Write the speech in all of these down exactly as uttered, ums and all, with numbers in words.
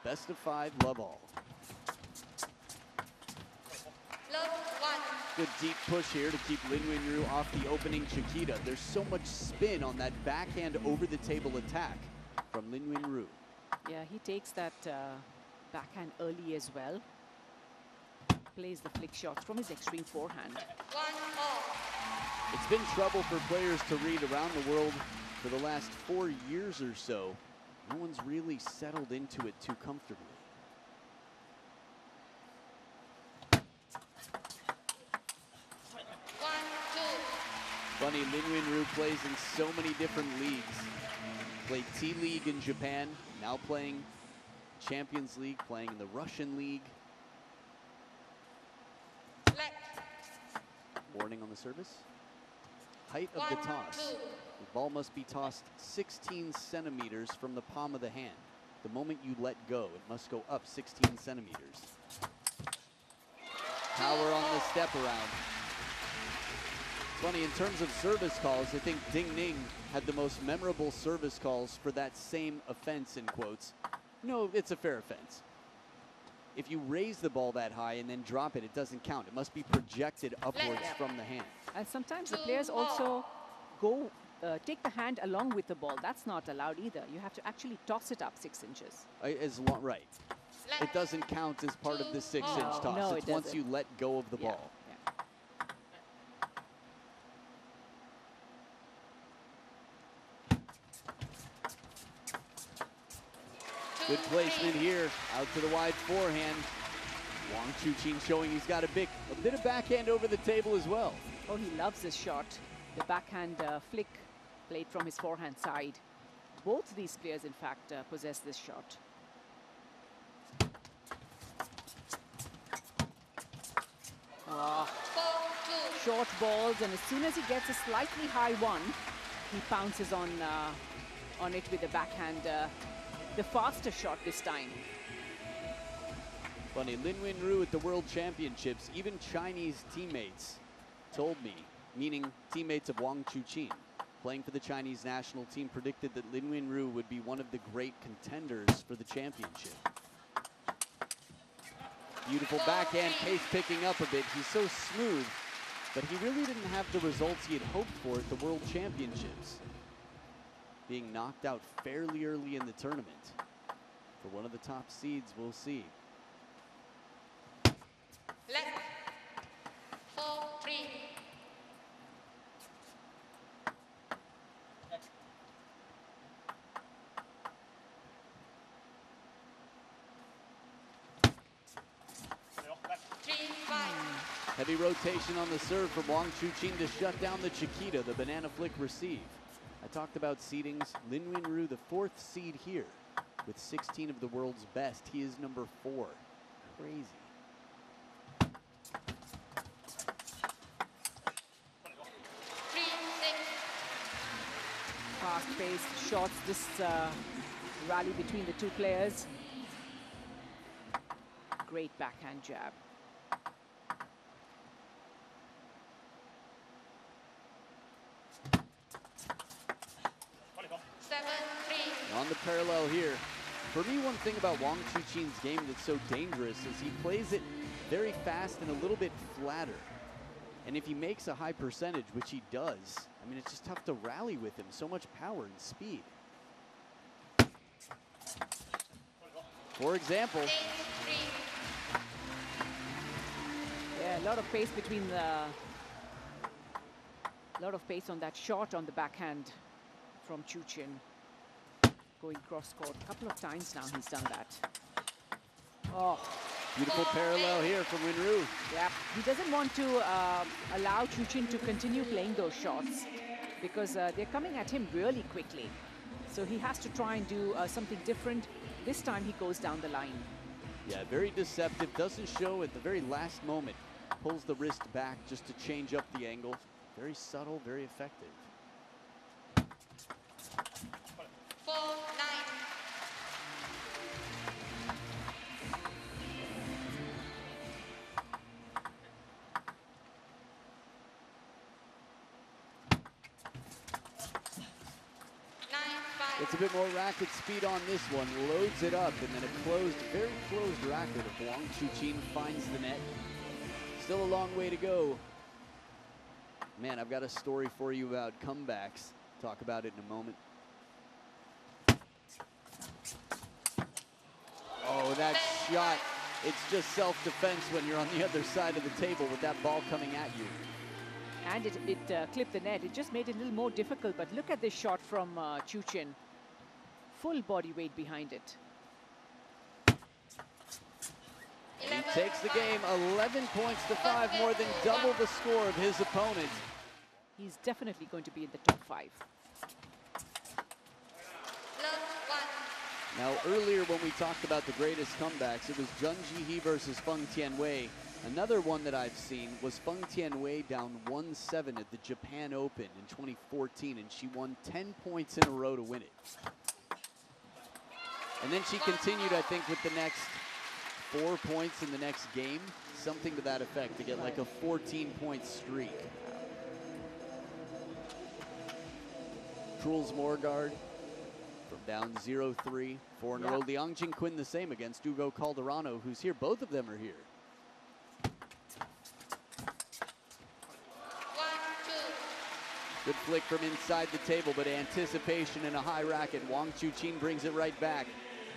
best of five love all. Good deep push here to keep Lin Winru off the opening Chiquita. There's so much spin on that backhand over-the-table attack from Lin Winru. Yeah, he takes that uh, backhand early as well. Plays the flick shots from his extreme forehand. It's been trouble for players to read around the world for the last four years or so. No one's really settled into it too comfortably. Funny, Lin Winru plays in so many different leagues. Played T-League in Japan, now playing Champions League, playing in the Russian League. Warning on the service. Height of the toss. The ball must be tossed sixteen centimeters from the palm of the hand. The moment you let go, it must go up sixteen centimeters. Power on the step around. Funny, in terms of service calls, I think Ding Ning had the most memorable service calls for that same offense, in quotes. No, it's a fair offense. If you raise the ball that high and then drop it, it doesn't count. It must be projected upwards from the hand. And sometimes the players also go, uh, take the hand along with the ball. That's not allowed either. You have to actually toss it up six inches. As long, right. It doesn't count as part of the six-inch no, toss. No, it's it once you let go of the yeah. ball. Good placement here, out to the wide forehand. Wang Chuqin showing he's got a big, a bit of backhand over the table as well. Oh, he loves this shot. The backhand uh, flick played from his forehand side. Both these players, in fact, uh, possess this shot. Oh. Short balls, and as soon as he gets a slightly high one, he pounces on, uh, on it with the backhand. Uh, The faster shot this time. Funny, Lin Winru at the World Championships, even Chinese teammates told me, meaning teammates of Wang Chuqin, playing for the Chinese national team, predicted that Lin Winru would be one of the great contenders for the championship. Beautiful backhand, pace picking up a bit. He's so smooth, but he really didn't have the results he had hoped for at the World Championships. Being knocked out fairly early in the tournament. For one of the top seeds, we'll see. Left. Four, three. Three, five. Heavy rotation on the serve from Wang Chuqin to shut down the Chiquita, the banana flick receive. I talked about seedings. Lin Winru, the fourth seed here, with sixteen of the world's best. He is number four. Crazy. Fast-paced shots, this uh, rally between the two players. Great backhand jab. On the parallel here. For me, one thing about Wang Chuqin's game that's so dangerous is he plays it very fast and a little bit flatter. And if he makes a high percentage, which he does, I mean, it's just tough to rally with him. So much power and speed. For example. Yeah, a lot of pace between the... A lot of pace on that shot on the backhand from Chuqin. Going cross-court. A couple of times now he's done that. Oh. Beautiful parallel here from Winru. Yeah, he doesn't want to uh, allow Chuqin to continue playing those shots because uh, they're coming at him really quickly. So he has to try and do uh, something different. This time he goes down the line. Yeah, very deceptive. Doesn't show at the very last moment. Pulls the wrist back just to change up the angle. Very subtle, very effective. Four, nine. It's a bit more racket speed on this one, loads it up, and then a closed, very closed racket of Wang Chuqin finds the net. Still a long way to go. Man, I've got a story for you about comebacks. Talk about it in a moment. Oh, that shot. It's just self-defense when you're on the other side of the table with that ball coming at you. And it, it uh, clipped the net. It just made it a little more difficult. But look at this shot from uh, Chuqin. Full body weight behind it. He takes the game eleven points to five, more than double the score of his opponent. He's definitely going to be in the top five. Now, earlier when we talked about the greatest comebacks, it was Zheng Jihee versus Feng Tianwei. Another one that I've seen was Feng Tianwei down one seven at the Japan Open in twenty fourteen, and she won ten points in a row to win it. And then she continued, I think, with the next four points in the next game, something to that effect, to get like a fourteen point streak. Truls Morgard from down zero three, four in a row. Liang Jingquin the same against Hugo Calderano, who's here. Both of them are here. Good flick from inside the table, but anticipation and a high racket. Wang Chuqin brings it right back.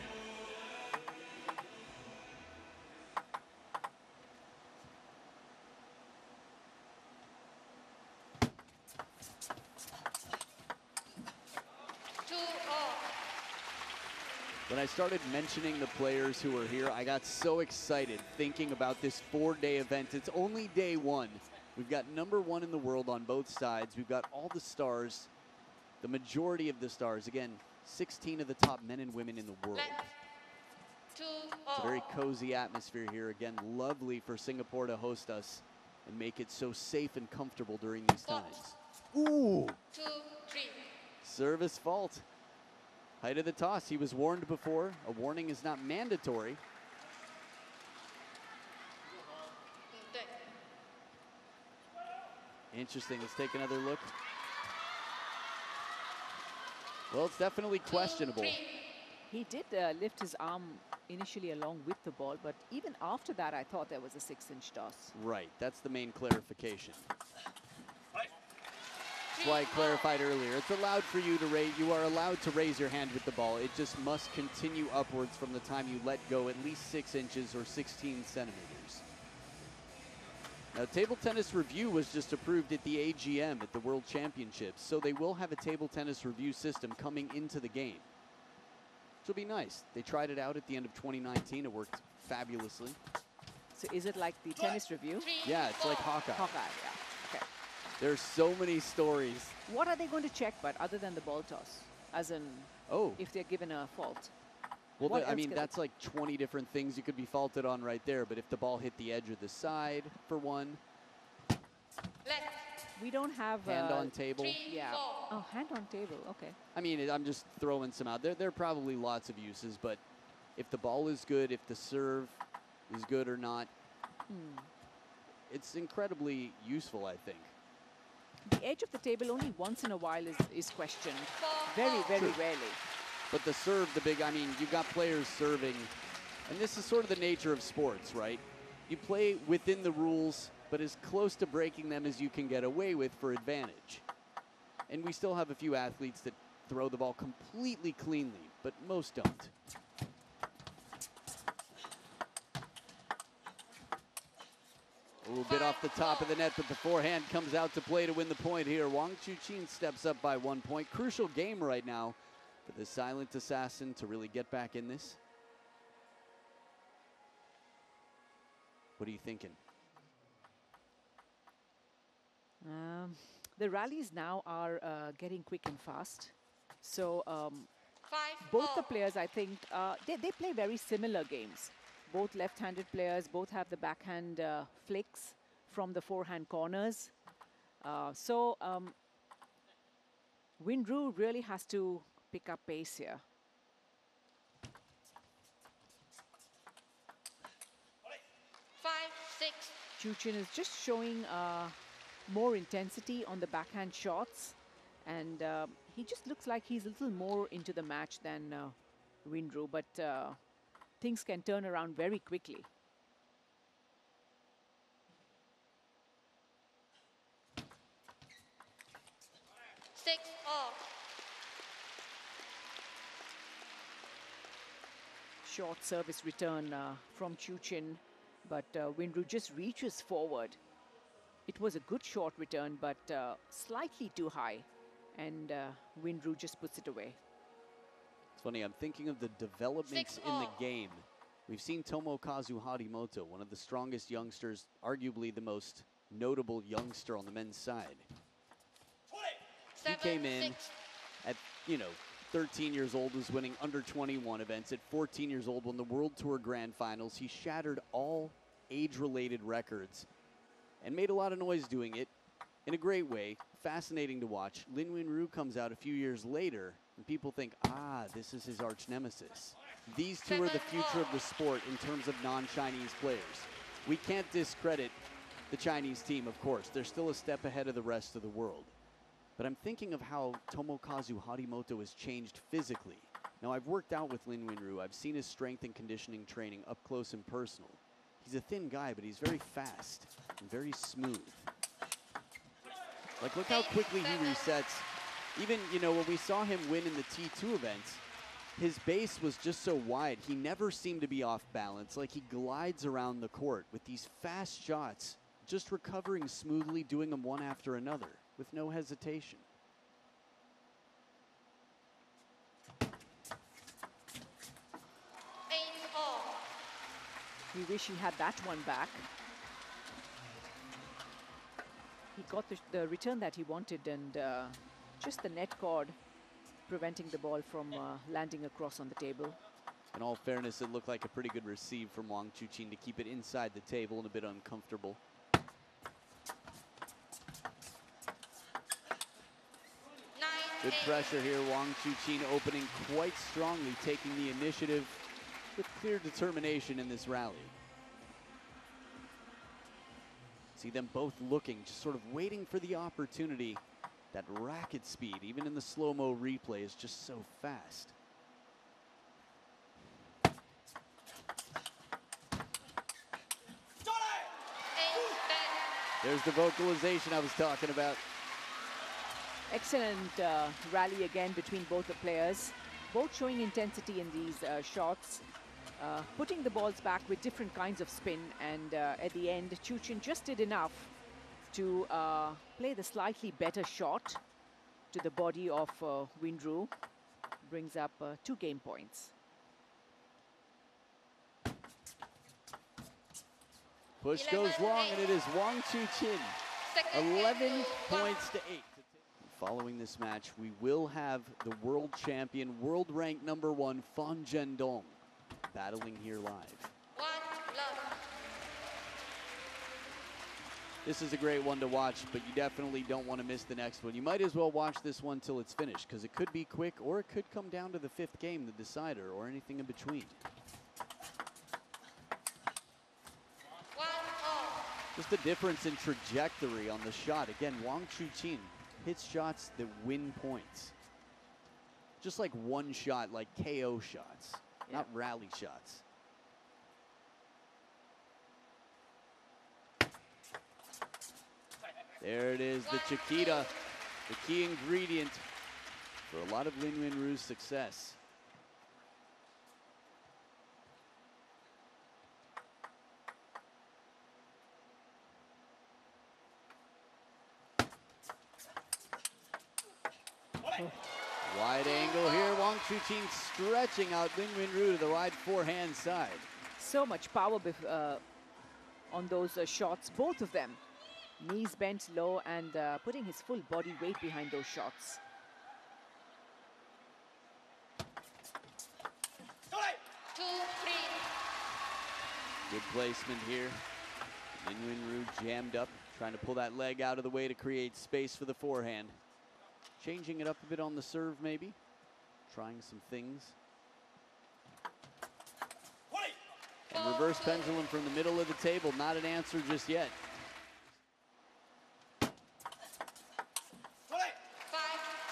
When I started mentioning the players who are here, I got so excited thinking about this four-day event. It's only day one. We've got number one in the world on both sides. We've got all the stars, the majority of the stars. Again, sixteen of the top men and women in the world. It's a very cozy atmosphere here. Again, lovely for Singapore to host us and make it so safe and comfortable during these times. Ooh! Two, three. Service fault. Height of the toss. He was warned before. A warning is not mandatory. Interesting. Let's take another look. Well, it's definitely questionable. He did uh, lift his arm initially along with the ball, but even after that, I thought there was a six-inch toss. Right. That's the main clarification. That's why I clarified earlier. It's allowed for you to raise, you are allowed to raise your hand with the ball. It just must continue upwards from the time you let go, at least six inches or sixteen centimeters. Now, table tennis review was just approved at the A G M at the World Championships, so they will have a table tennis review system coming into the game, which will be nice. They tried it out at the end of twenty nineteen. It worked fabulously. So is it like the tennis review? Yeah, it's like Hawkeye. Hawkeye, yeah. Okay. There's so many stories. What are they going to check, but other than the ball toss? As in, oh, if they're given a fault? Well, the, I mean, that's like twenty different things you could be faulted on right there. But if the ball hit the edge or the side, for one. We don't have hand uh, on table. Yeah. Oh, hand on table. Okay. I mean, I'm just throwing some out there. There are probably lots of uses, but if the ball is good, if the serve is good or not, hmm. it's incredibly useful, I think. The edge of the table only once in a while is, is questioned. Very, very True. rarely. But the serve, the big, I mean, you've got players serving, and this is sort of the nature of sports, right? You play within the rules, but as close to breaking them as you can get away with for advantage. And we still have a few athletes that throw the ball completely cleanly, but most don't. A little bit off the top of the net, but the forehand comes out to play to win the point here. Wang Chuqin steps up by one point. Crucial game right now for the silent assassin to really get back in this. What are you thinking? Um, the rallies now are uh, getting quick and fast. So um, Five, both the four. players, I think, uh, they, they play very similar games. Both left-handed players, both have the backhand uh, flicks from the forehand corners. Uh, so um, Windru really has to pick up pace here. Five, six. Chuqin is just showing uh, more intensity on the backhand shots And uh, he just looks like he's a little more into the match than uh, Winru, but uh, things can turn around very quickly. Six all. Short service return uh, from Chu Chin, but uh, Winru just reaches forward. It was a good short return, but uh, slightly too high, and uh, Winru just puts it away. It's funny, I'm thinking of the developments Six in the all. game. We've seen Tomokazu Harimoto, one of the strongest youngsters, arguably the most notable youngster on the men's side. Seven, he came in six. at, you know, thirteen years old, was winning under twenty-one events. At fourteen years old, won the World Tour Grand Finals. He shattered all age-related records and made a lot of noise doing it in a great way. Fascinating to watch. Lin Winru comes out a few years later, and people think, ah, this is his arch nemesis. These two are the future of the sport in terms of non-Chinese players. We can't discredit the Chinese team, of course. They're still a step ahead of the rest of the world. But I'm thinking of how Tomokazu Harimoto has changed physically. Now, I've worked out with Lin Winru. I've seen his strength and conditioning training up close and personal. He's a thin guy, but he's very fast and very smooth. Like, look how quickly he resets. Even, you know, when we saw him win in the T two events, his base was just so wide. He never seemed to be off balance. Like, he glides around the court with these fast shots, just recovering smoothly, doing them one after another with no hesitation. Eight all. We wish he had that one back. He got the, the return that he wanted, and uh, just the net cord preventing the ball from uh, landing across on the table. In all fairness, it looked like a pretty good receive from Wang Chuqin to keep it inside the table and a bit uncomfortable. Nine, Good eight. pressure here. Wang Chuqin opening quite strongly, taking the initiative with clear determination in this rally. See them both looking, just sort of waiting for the opportunity. That racket speed, even in the slow-mo replay, is just so fast. Eight, ten. There's the vocalization I was talking about. Excellent uh, rally again between both the players, both showing intensity in these uh, shots, uh, putting the balls back with different kinds of spin, and uh, at the end, Chu Chin just did enough to uh, play the slightly better shot to the body of uh, Winru, brings up uh, two game points. Push goes long, and it is Wang Chuqin. Second eleven game to one. points to eight. Following this match, we will have the world champion, world ranked number one, Fan Zhendong, battling here live. One love. This is a great one to watch, but you definitely don't want to miss the next one. You might as well watch this one till it's finished, because it could be quick, or it could come down to the fifth game, the decider, or anything in between. One all. Just the difference in trajectory on the shot. Again, Wang Chuqin hits shots that win points. Just like one shot, like K O shots, Yeah. not rally shots. There it is, the Chiquita, the key ingredient for a lot of Lin Winru's success. Wide angle here, Wang Chuqin stretching out Lin Winru to the wide forehand side. So much power bef uh, on those uh, shots, both of them. Knees bent low and uh, putting his full body weight behind those shots. Two, three. Good placement here. Lin Winru jammed up, trying to pull that leg out of the way to create space for the forehand. Changing it up a bit on the serve, maybe. Trying some things. And reverse pendulum from the middle of the table. Not an answer just yet. Five,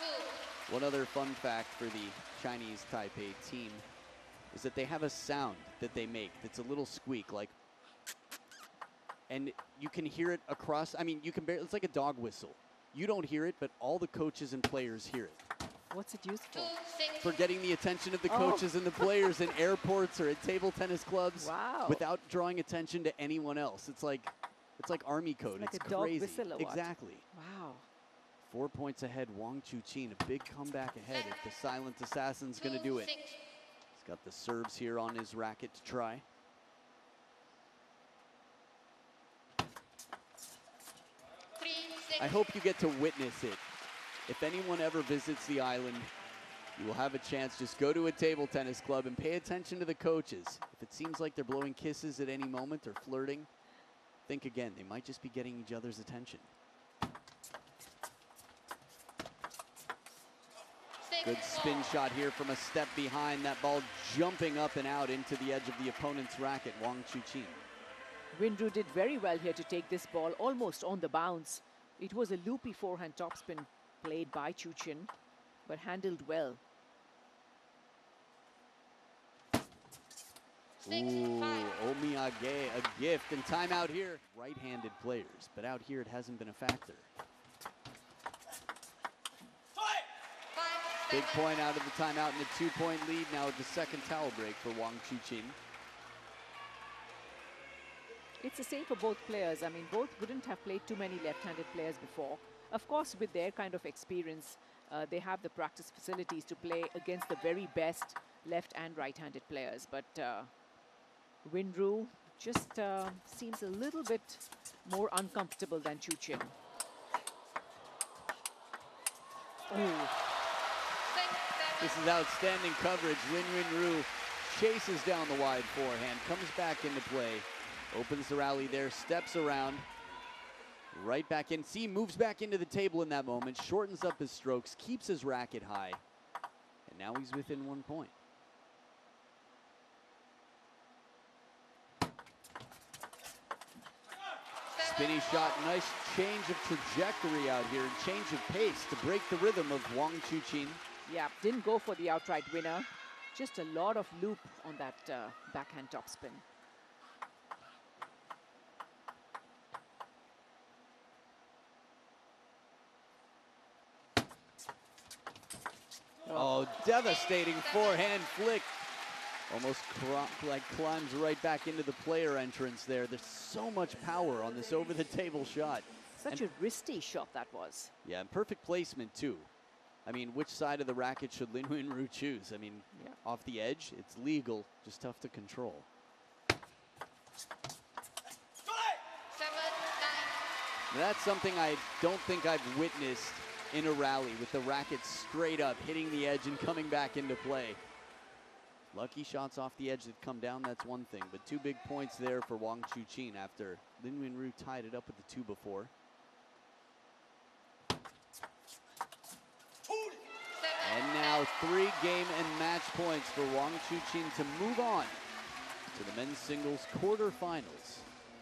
One other fun fact for the Chinese Taipei team is that they have a sound that they make that's a little squeak, like, and you can hear it across, I mean, you can barely, it's like a dog whistle. You don't hear it, but all the coaches and players hear it. What's it used for? Two, six. For getting the attention of the Oh. coaches and the players in airports or at table tennis clubs Wow. without drawing attention to anyone else. It's like, it's like army code. like It's a dog crazy. whistle or what? Exactly. Wow. Four points ahead, Wang Chuqin, a big comeback ahead if the silent assassin's gonna do it. Six. He's got the serves here on his racket to try. Three, six. I hope you get to witness it. If anyone ever visits the island, you will have a chance. Just go to a table tennis club and pay attention to the coaches. If it seems like they're blowing kisses at any moment or flirting, think again. They might just be getting each other's attention. Six, Good spin four. shot here from a step behind. That ball jumping up and out into the edge of the opponent's racket, Wang Chuqin. Winru did very well here to take this ball almost on the bounce. It was a loopy forehand topspin played by Chuqin, but handled well. Six, Ooh, five. Omiyage, a gift, and timeout here. Right-handed players, but out here it hasn't been a factor. Five, Big seven. point out of the timeout and a two-point lead now at the second towel break for Wang Chuqin. It's the same for both players. I mean, both wouldn't have played too many left-handed players before. Of course, with their kind of experience, uh, they have the practice facilities to play against the very best left and right-handed players. But uh, Winru just uh, seems a little bit more uncomfortable than Chuqin. Oh, Six, This seven. is outstanding coverage. Lin Winru chases down the wide forehand, comes back into play, opens the rally there, steps around, right back in. See, moves back into the table in that moment, shortens up his strokes, keeps his racket high, and now he's within one point. Spinny shot, nice change of trajectory out here, and change of pace to break the rhythm of Wang Chuqin. yeah, didn't go for the outright winner. Just a lot of loop on that uh, backhand topspin. Oh, devastating forehand flick. Almost cr like climbs right back into the player entrance there. There's so much power on this over-the-table shot. Such And- a wristy shot that was. Yeah, and perfect placement too. I mean, which side of the racket should Lin Winru choose? I mean, Yeah. off the edge, it's legal, just tough to control. Seven, nine. Now, that's something I don't think I've witnessed in a rally, with the racket straight up, hitting the edge and coming back into play. Lucky shots off the edge that come down, that's one thing, but two big points there for Wang Chuqin after Lin Winru tied it up with the two before. Seven. And now three game and match points for Wang Chuqin to move on to the men's singles quarterfinals.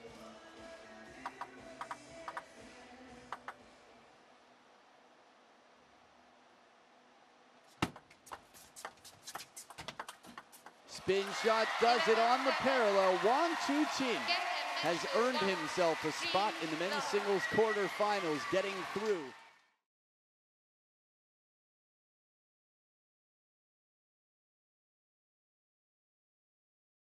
Spin shot does it on the parallel. Wang Chuqin has earned himself a spot in the men's singles quarterfinals, getting through